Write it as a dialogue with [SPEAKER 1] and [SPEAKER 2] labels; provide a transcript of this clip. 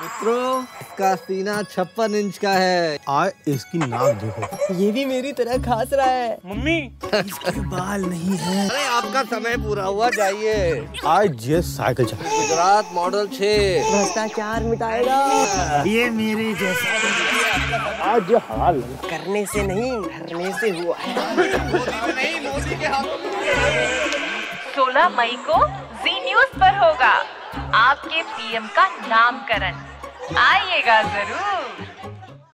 [SPEAKER 1] मित्रों, इसका सीना 56 इंच का है।
[SPEAKER 2] आए इसकी नाक देखो,
[SPEAKER 3] ये भी मेरी तरह खास रहा है।
[SPEAKER 4] मम्मी
[SPEAKER 2] इसके बाल नहीं है।
[SPEAKER 1] अरे आपका समय पूरा हुआ, जाइए।
[SPEAKER 2] आज ये साइकिल चला।
[SPEAKER 1] गुजरात मॉडल 6
[SPEAKER 3] भ्रष्टाचार मिटाएगा।
[SPEAKER 2] ये मेरे जैसा आज जो हाल
[SPEAKER 3] करने से नहीं, धरने से हुआ है।
[SPEAKER 1] मोदी के हाथों में।
[SPEAKER 5] 16 मई को जी न्यूज पर होगा आपके पीएम का नामकरण। आइएगा जरूर।